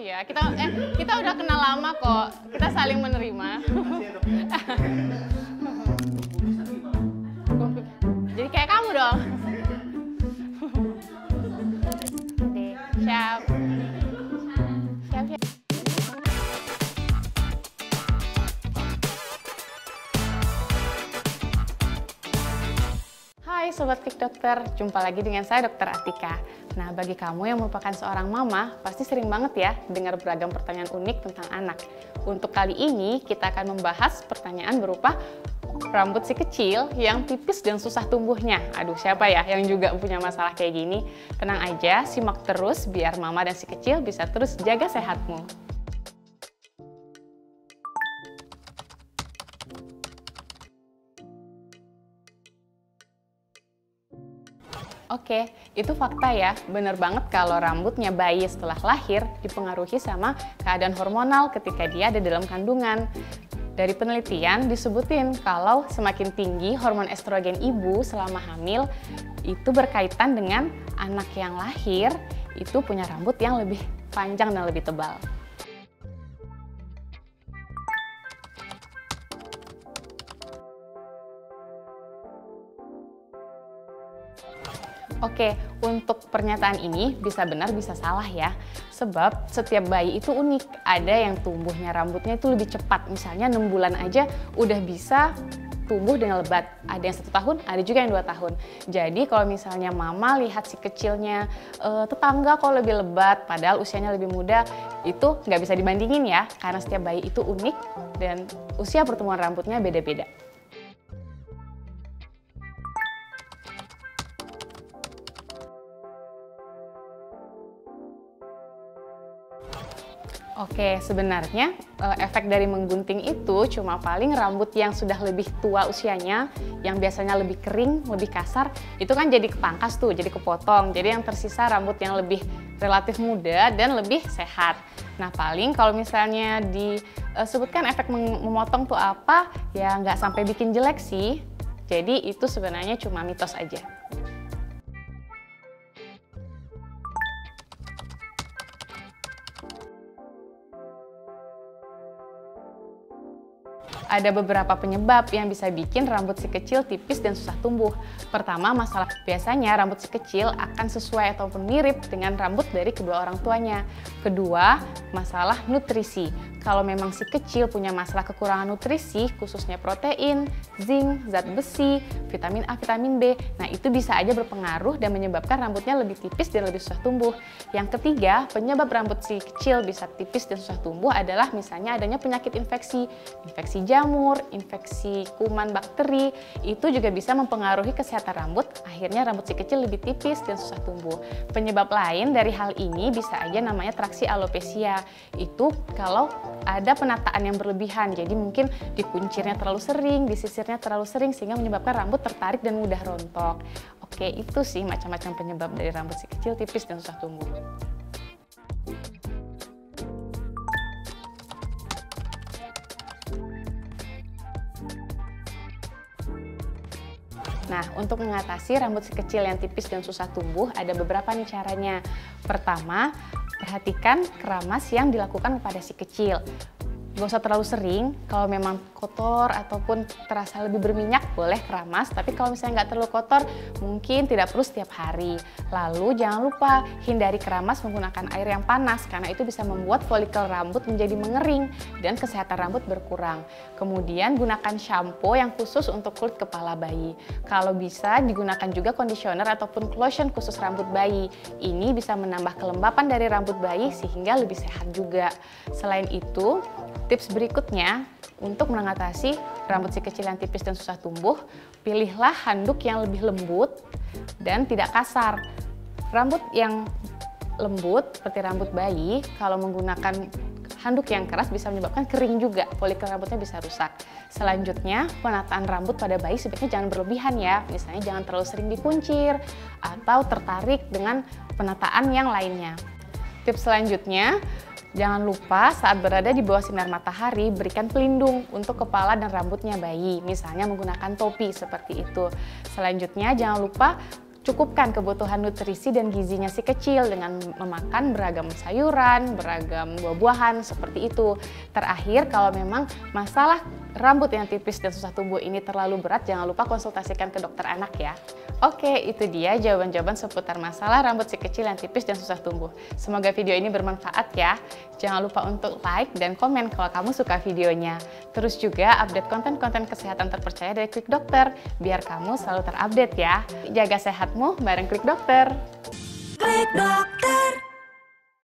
ya. Kita udah kenal lama kok. Kita saling menerima. Jadi kayak kamu dong. Oke, siap. Siap. Hai Sobat Klik Dokter, jumpa lagi dengan saya Dr. Atika. Nah, bagi kamu yang merupakan seorang mama, pasti sering banget ya dengar beragam pertanyaan unik tentang anak. Untuk kali ini, kita akan membahas pertanyaan berupa rambut si kecil yang tipis dan susah tumbuhnya. Aduh, siapa ya yang juga punya masalah kayak gini? Tenang aja, simak terus biar mama dan si kecil bisa terus jaga sehatmu. Oke, itu fakta ya. Bener banget kalau rambutnya bayi setelah lahir dipengaruhi sama keadaan hormonal ketika dia ada dalam kandungan. Dari penelitian disebutin kalau semakin tinggi hormon estrogen ibu selama hamil, itu berkaitan dengan anak yang lahir itu punya rambut yang lebih panjang dan lebih tebal. Oke, untuk pernyataan ini bisa benar bisa salah ya. Sebab setiap bayi itu unik. Ada yang tumbuhnya rambutnya itu lebih cepat. Misalnya 6 bulan aja udah bisa tumbuh dengan lebat. Ada yang 1 tahun, ada juga yang 2 tahun. Jadi kalau misalnya mama lihat si kecilnya tetangga kok lebih lebat, padahal usianya lebih muda, itu nggak bisa dibandingin ya. Karena setiap bayi itu unik dan usia pertumbuhan rambutnya beda-beda. Oke, sebenarnya efek dari menggunting itu cuma paling rambut yang sudah lebih tua usianya, yang biasanya lebih kering, lebih kasar, itu kan jadi kepangkas tuh, jadi kepotong. Jadi yang tersisa rambut yang lebih relatif muda dan lebih sehat. Nah, paling kalau misalnya disebutkan efek memotong tuh apa, ya nggak sampai bikin jelek sih. Jadi itu sebenarnya cuma mitos aja. Ada beberapa penyebab yang bisa bikin rambut si kecil tipis dan susah tumbuh. Pertama, masalah biasanya rambut si kecil akan sesuai ataupun mirip dengan rambut dari kedua orang tuanya. Kedua, masalah nutrisi. Kalau memang si kecil punya masalah kekurangan nutrisi, khususnya protein, zinc, zat besi, vitamin A, vitamin B, nah itu bisa aja berpengaruh dan menyebabkan rambutnya lebih tipis dan lebih susah tumbuh. Yang ketiga, penyebab rambut si kecil bisa tipis dan susah tumbuh adalah misalnya adanya penyakit infeksi jamur, infeksi kuman bakteri, itu juga bisa mempengaruhi kesehatan rambut, akhirnya rambut si kecil lebih tipis dan susah tumbuh. Penyebab lain dari hal ini bisa aja namanya traksi alopecia, itu kalau ada penataan yang berlebihan, jadi mungkin dikuncirnya terlalu sering, disisirnya terlalu sering, sehingga menyebabkan rambut tertarik dan mudah rontok. Oke, itu sih macam-macam penyebab dari rambut si kecil tipis dan susah tumbuh. Nah, untuk mengatasi rambut si kecil yang tipis dan susah tumbuh, ada beberapa nih caranya. Pertama, perhatikan keramas yang dilakukan kepada si kecil. Gak usah terlalu sering, kalau memang kotor ataupun terasa lebih berminyak boleh keramas, tapi kalau misalnya nggak terlalu kotor mungkin tidak perlu setiap hari. Lalu jangan lupa hindari keramas menggunakan air yang panas karena itu bisa membuat folikel rambut menjadi mengering dan kesehatan rambut berkurang. Kemudian gunakan shampoo yang khusus untuk kulit kepala bayi. Kalau bisa digunakan juga conditioner ataupun lotion khusus rambut bayi. Ini bisa menambah kelembapan dari rambut bayi sehingga lebih sehat juga. Selain itu, tips berikutnya untuk mengatasi rambut si kecil yang tipis dan susah tumbuh, pilihlah handuk yang lebih lembut dan tidak kasar. Rambut yang lembut seperti rambut bayi, kalau menggunakan handuk yang keras bisa menyebabkan kering juga, folikel rambutnya bisa rusak. Selanjutnya, penataan rambut pada bayi sebaiknya jangan berlebihan ya, misalnya jangan terlalu sering dikuncir atau tertarik dengan penataan yang lainnya. Tips selanjutnya, jangan lupa saat berada di bawah sinar matahari, berikan pelindung untuk kepala dan rambutnya bayi, misalnya menggunakan topi seperti itu. Selanjutnya, jangan lupa cukupkan kebutuhan nutrisi dan gizinya si kecil dengan memakan beragam sayuran, beragam buah-buahan seperti itu. Terakhir, kalau memang masalah rambut yang tipis dan susah tumbuh ini terlalu berat, jangan lupa konsultasikan ke dokter anak ya. Oke, itu dia jawaban-jawaban seputar masalah rambut si kecil yang tipis dan susah tumbuh. Semoga video ini bermanfaat ya. Jangan lupa untuk like dan komen kalau kamu suka videonya. Terus juga update konten-konten kesehatan terpercaya dari Klik Dokter, biar kamu selalu terupdate ya. Jaga sehatmu bareng Klik Dokter. Klik Dokter.